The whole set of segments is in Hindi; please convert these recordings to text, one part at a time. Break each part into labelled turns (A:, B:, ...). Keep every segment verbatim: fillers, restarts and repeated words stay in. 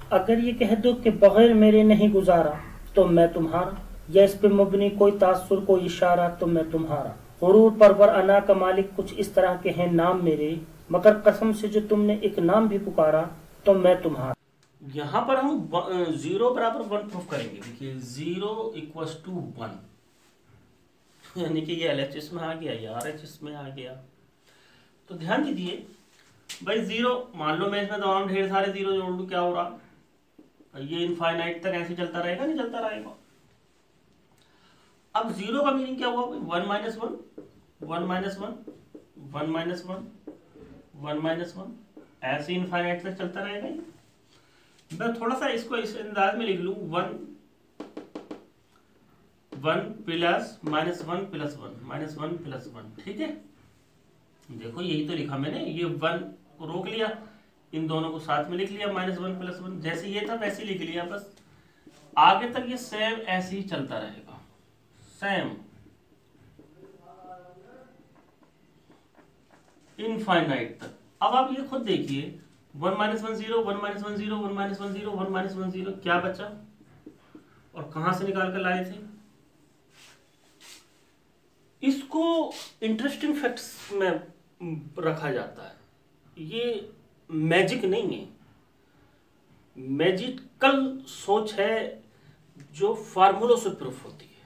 A: अगर ये कह दो कि बगैर मेरे नहीं गुजारा तो मैं तुम्हारा, या इस पे मबनी कोई तासुर कोई इशारा तो मैं तुम्हारा। गुरूर परवर अना का मालिक कुछ इस तरह के हैं नाम मेरे, मगर कसम से जो तुमने एक नाम भी पुकारा तो मैं तुम्हारा। यहाँ पर हम जीरो बराबर वन प्रूफ करेंगे। देखिए जीरो इक्वल्स टू वन, यानी कि ये एल एच एस में आ गया, ये आर एच एस में आ गया। तो ध्यान दीजिए भाई, जीरो मान लो मैं इसमें तमाम ढेर सारे जीरो जोड़ लूँ, क्या हो रहा, ये इनफाइनाइट तक ऐसे चलता रहेगा, नहीं चलता रहेगा। अब जीरो का मीनिंग क्या हुआ, one minus one, one minus one, one minus one, one minus one, ऐसे इनफाइनाइट तक चलता रहेगा। मैं थोड़ा सा इसको इस अंदाज में लिख लूं, one one plus minus one plus one minus one plus one, ठीक है। देखो यही तो लिखा मैंने, ये वन को रोक लिया, इन दोनों को साथ में लिख लिया, माइनस वन प्लस वन, जैसे ये था वैसे लिख लिया, बस आगे तक ये सेम ऐसे ही चलता रहेगा, सेम इनफाइनाइट तक। अब आप ये खुद देखिए, one minus one zero, one minus one zero, one minus one zero, one minus one zero, क्या बचा और कहां से निकाल कर लाए थे। इसको इंटरेस्टिंग फैक्ट्स में रखा जाता है, ये मैजिक नहीं है, मैजिकल सोच है जो फार्मूलों से प्रूफ होती है।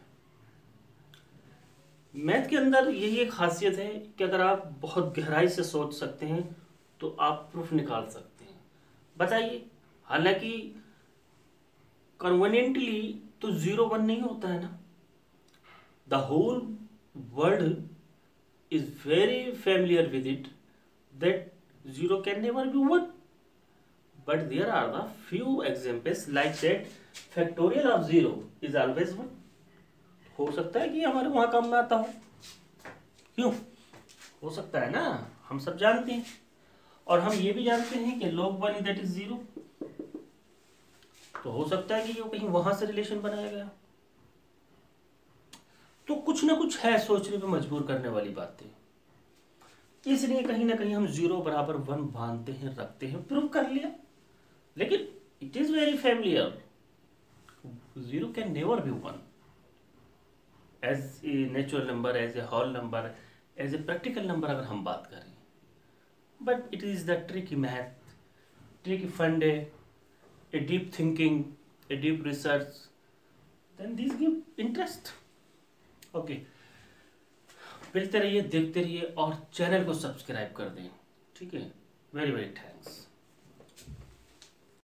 A: मैथ के अंदर यही एक खासियत है कि अगर आप बहुत गहराई से सोच सकते हैं तो आप प्रूफ निकाल सकते हैं। बताइए, हालांकि कन्वीनियंटली तो जीरो वन नहीं होता है ना, the whole world is very familiar with it that zero can never be one, but there are the few examples like that factorial of zero is always one। हो सकता है कि हमारे वहां काम में आता हो, क्यों हो सकता है ना, हम सब जानते हैं। और हम ये भी जानते हैं कि log one that is zero, तो हो सकता है कि ये कहीं वहां से रिलेशन बनाया गया। तो कुछ ना कुछ है सोचने पे मजबूर करने वाली बातें, इसलिए कहीं ना कहीं हम जीरो बराबर वन बांधते हैं, रखते हैं, प्रूव कर लिया। लेकिन it is very familiar, zero can never be one as a natural number, as a whole number, as a practical number अगर हम बात करें। But it is the tricky math, tricky फंडे, a deep thinking, a deep research, then this give interest. Okay, मिलते रहिए, देखते रहिए और चैनल को सब्सक्राइब कर दें, ठीक है। Very very thanks.